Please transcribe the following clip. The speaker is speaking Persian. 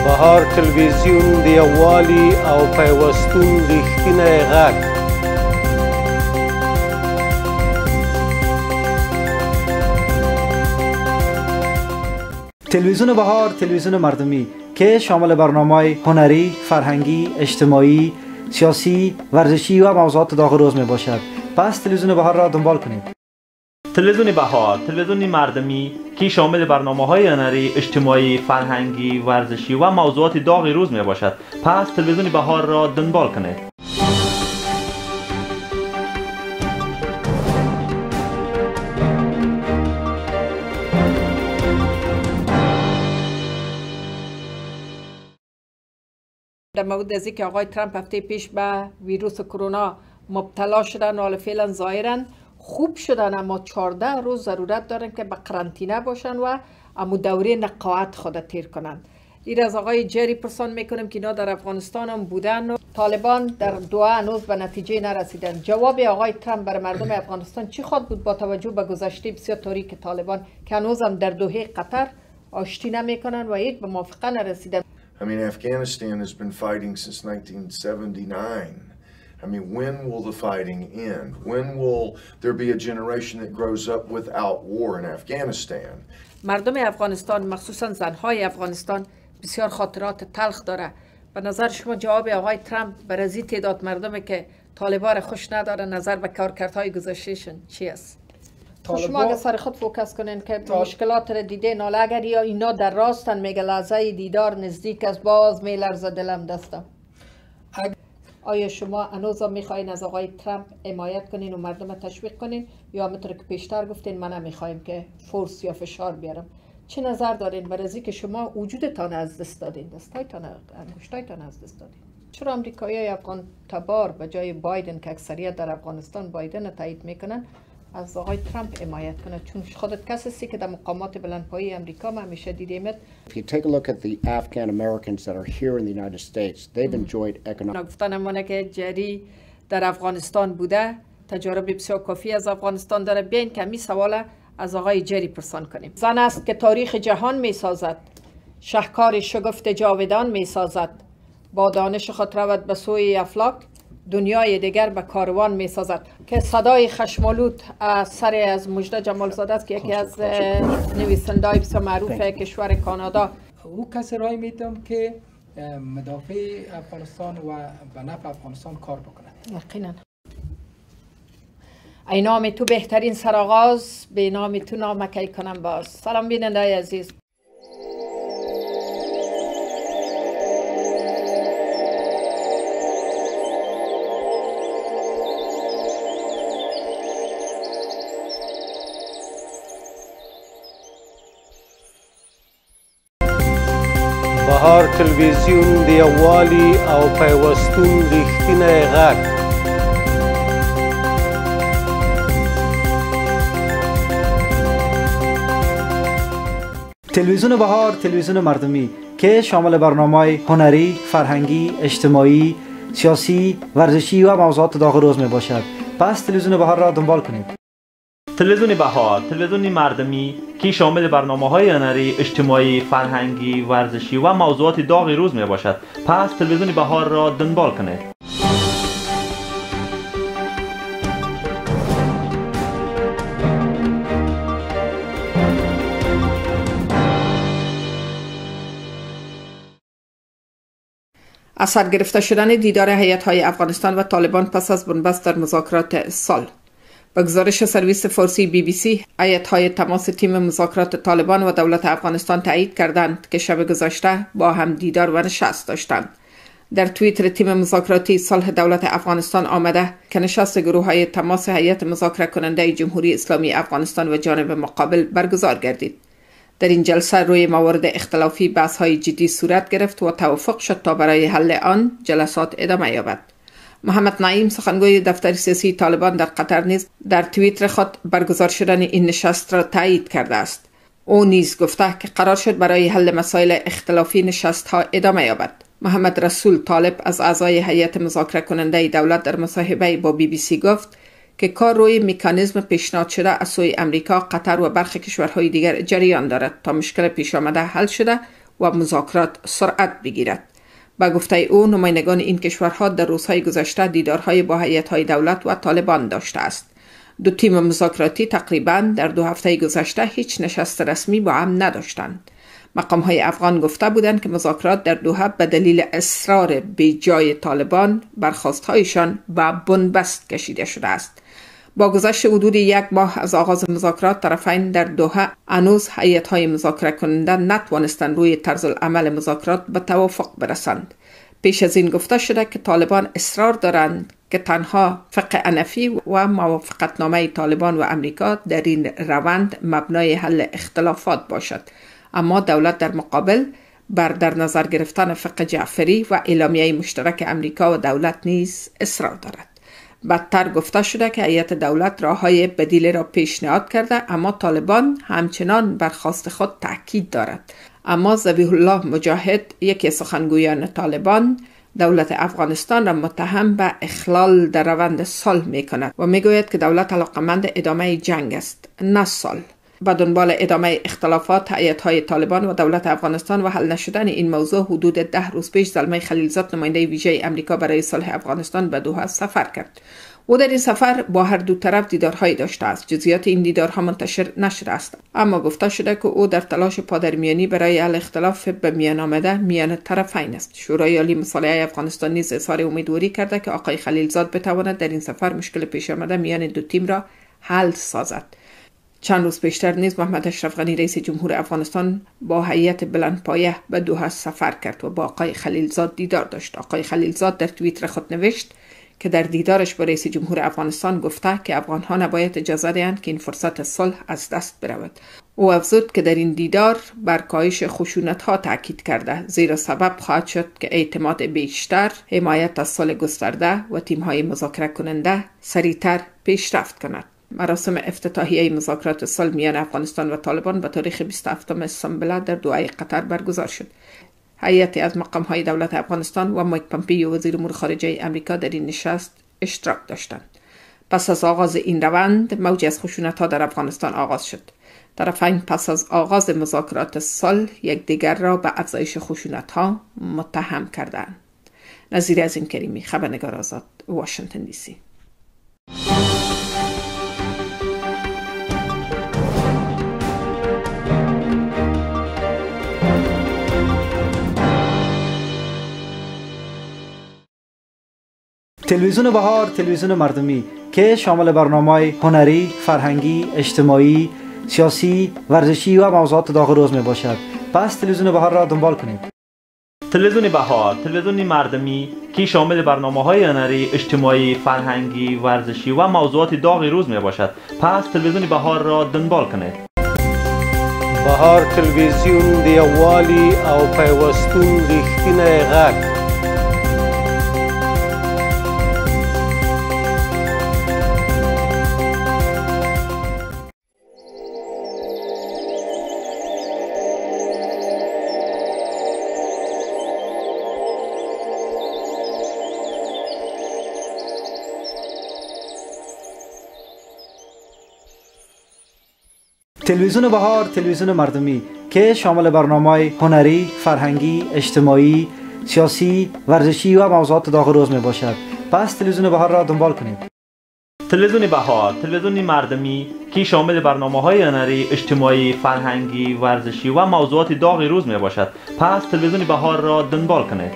بهار تلویزیون د یووالي او پیوستون رښتینی غږ. تلویزیون بهار تلویزیون مردمی که شامل برنامه‌های هنری، فرهنگی، اجتماعی، سیاسی، ورزشی و موضوعات داغ روز می باشد. پس تلویزیون بهار را دنبال کنید. تلویزیون بهار تلویزیون مردمی که شامل برنامه‌های هنری، اجتماعی، فرهنگی، ورزشی و موضوعات داغ روز می باشد. پس تلویزیون بهار را دنبال کنید. در مورد از اینکه آقای ترامپ هفته پیش به ویروس کرونا مبتلا شدن و حالا فعلا ظاهرا خوب شدن، اما 14 روز ضرورت دارن که به قرنطینه باشن و اما دوره نقاهت خود تیر کنن. این از آقای جری پرسان میکنم که اینا در افغانستان هم بودن و طالبان در دوحه هنوز به نتیجه نرسیدن. جواب آقای ترامپ برای مردم افغانستان چی خواهد بود با توجه به گذشته بسیار تاریک طالبان که هنوز هم در دوحه قطر آشتی نمیکنن و هیچ به موافقه نرسیدن؟ I mean, Afghanistan has been fighting since 1979. I mean, when will the fighting end? When will there be a generation that grows up without war in Afghanistan? مردم افغانستان مخصوصا زنهای افغانستان بسیار خاطرات تلخ داره. به نظر شما جواب آقای ترامپ برای از این تعداد مردمی که طالبان خوش نداره نظر به کارکردهای گذشتهشون چی است؟ شما اگر سر خود فوکس کنین که مشکلات را دیده ناله اگر یا اینا در راستن میگه لحظه دیدار نزدیک است باز میلرزه دلم دستم. آیا شما هنوز میخواین از آقای ترامپ حمایت کنین و مردم تشویق کنین یا همونطور که پیشتر گفتین من نمیخوایم که فورس یا فشار بیارم؟ چه نظر دارین برای از اینکه شما وجودتان از دست دادین، دستایتان انگشتایتان از دست دادین؟ چرا آمریکایی‌های افغان تبار به جای بایدن که اکثریت در افغانستان بایدن را تایید میکنن از آقای ترامپ حمایت کنه؟ چون خودت کسی هستی که در مقامات بلندپایه امریکا ما همیشه دیدیمت. If you take a look at the Afghan Americans that are here in the United States, they've enjoyed economic. گفتنمونه که جری در افغانستان بوده، تجارب بسیار کافی از افغانستان داره. بیاین که همین سوال از آقای جری پرسان کنیم. زن است که تاریخ جهان می سازد، شهکار شگفت جاودان می سازد، با دانش خود رود به سوی افلاک، دنیای دیگر به کاروان می سازد. که صدای خشمالود سر از مجده جمال زاده است که یکی از نویسنده‌های بسیار معروف کشور کانادا. او کسی رای میدم که مدافع افغانستان و به نفع افغانستان کار بکنه. یقینا. ای نام تو بهترین سرآغاز، به نام تو نامکی کنم باز. سلام بیننده عزیز. بهار تلویزیون د یووالي او پیوستون رښتینی غږ. تلویزیون بهار تلویزیون مردمی که شامل برنامه‌های هنری، فرهنگی، اجتماعی، سیاسی، ورزشی و موضوعات داغ روز می باشد. پس تلویزیون بهار را دنبال کنید. تلویزیون بهار تلویزیون مردمی که شامل برنامه‌های هنری، اجتماعی، فرهنگی، ورزشی و موضوعات داغ روز می باشد. پس تلویزیون بهار را دنبال کنید. اثر گرفته شدن دیدار هیئت‌های افغانستان و طالبان پس از بنبست در مذاکرات سال. با گزارش سرویس فارسی BBC، هیئت‌های تماس تیم مذاکرات طالبان و دولت افغانستان تایید کردند که شب گذشته با هم دیدار و نشست داشتند. در توییتر تیم مذاکراتی صلح دولت افغانستان آمده که نشست گروه‌های تماس هیئت مذاکره کننده جمهوری اسلامی افغانستان و جانب مقابل برگزار گردید. در این جلسه روی موارد اختلافی بحث‌های جدی صورت گرفت و توافق شد تا برای حل آن جلسات ادامه یابد. محمد نعیم سخنگوی دفتر سیاسی طالبان در قطر نیز در توییتر خود برگزار شدن این نشست را تایید کرده است. او نیز گفته که قرار شد برای حل مسائل اختلافی نشست‌ها ادامه یابد. محمد رسول طالب از اعضای هیئت مذاکره کننده دولت در مصاحبه با BBC گفت که کار روی مکانیزم پیشنهاد شده از سوی امریکا، قطر و برخی کشورهای دیگر جریان دارد تا مشکل پیش آمده حل شده و مذاکرات سرعت بگیرد. با گفته او نمایندگان این کشورها در روزهای گذشته دیدارهای با هیئت‌های دولت و طالبان داشته است. دو تیم مذاکراتی تقریباً در 2 هفته گذشته هیچ نشست رسمی با هم نداشتند. مقام‌های افغان گفته بودند که مذاکرات در دوحه به دلیل اصرار بیجای طالبان برخاست‌هایشان به بنبست کشیده شده است. با گذشت حدود 1 ماه از آغاز مذاکرات، طرفین در دوحه هنوز هیئت‌های مذاکره کننده نتوانستند روی طرز العمل مذاکرات به توافق برسند. پیش از این گفته شده که طالبان اصرار دارند که تنها فقه حنفی و موافقتنامه طالبان و امریکا در این روند مبنای حل اختلافات باشد، اما دولت در مقابل بر در نظر گرفتن فقه جعفری و اعلامیه مشترک امریکا و دولت نیز اصرار دارد. بدتر گفته شده که هیئت دولت راههای بدیل را پیشنهاد کرده، اما طالبان همچنان بر خواست خود تاکید دارد. اما ذبیح الله مجاهد، یکی از سخنگویان طالبان، دولت افغانستان را متهم به اخلال در روند صلح می کند و می گوید که دولت علاقمند ادامه جنگ است، نه صلح. به دنبال ادامه اختلافات هیئت‌های طالبان و دولت افغانستان و حل نشدن این موضوع، حدود 10 روز پیش زلمه خلیلزاد، نماینده ویژه امریکا برای صلح افغانستان، به دوحه سفر کرد. او در این سفر با هر دو طرف دیدارهایی داشته است. جزئیات این دیدارها منتشر نشده است، اما گفته شده که او در تلاش پادرمیانی برای حل اختلاف به میان آمده میان طرفین است. شورای عالی مصالحه افغانستان نیز اظهار امیدواری کرده که آقای خلیلزاد بتواند در این سفر مشکل پیش آمده میان دو تیم را حل سازد. چند روز پیشتر نیز محمد اشرف غنی رئیس جمهور افغانستان با هیئت بلندپایه به دوحه سفر کرد و با آقای خلیلزاد دیدار داشت. آقای خلیلزاد در توییتر خود نوشت که در دیدارش با رئیس جمهور افغانستان گفته که افغانها نباید اجازه دهند که این فرصت صلح از دست برود. او افزود که در این دیدار بر کاهش خشونت‌ها تاکید کرده، زیرا سبب خواهد شد که اعتماد بیشتر، حمایت از صلح گسترده و تیم‌های مذاکره کننده سریعتر پیشرفت کند. مراسم افتتاحیه مذاکرات صلح میان افغانستان و طالبان به تاریخ 27 سنبله در دوحه قطر برگزار شد. هیئتی از مقام‌های دولت افغانستان و مایک پامپیو، وزیر امور خارجه امریکا، در این نشست اشتراک داشتند. پس از آغاز این روند، موجی از خشونت‌ها در افغانستان آغاز شد. طرفین پس از آغاز مذاکرات صلح یکدیگر را به افزایش خشونت‌ها متهم کردند. نظیر عظیم کریمی، خبرنگار آزاد، واشنگتن دی سی. تلویزیون بهار، تلویزیون مردمی که شامل برنامه‌های هنری، فرهنگی، اجتماعی، سیاسی، ورزشی و موضوعات داغ روز می باشد. پس تلویزیون بهار را دنبال کنید. تلویزیون بهار، تلویزیون مردمی که شامل برنامه‌های هنری، اجتماعی، فرهنگی، ورزشی و موضوعات داغ روز می باشد. پس تلویزیون بهار را دنبال کنید. بهار تلویزیون د یووالي او پیوستون رښتینی غږ. تلویزیون بهار، تلویزیون مردمی که شامل برنامه‌های هنری، فرهنگی، اجتماعی، سیاسی، ورزشی و موضوعات داغ روز می باشد. پس تلویزیون بهار را دنبال کنید. تلویزیون بهار، تلویزیون مردمی که شامل برنامه‌های هنری، اجتماعی، فرهنگی، ورزشی و موضوعات داغ روز می باشد. پس تلویزیون بهار را دنبال کنید.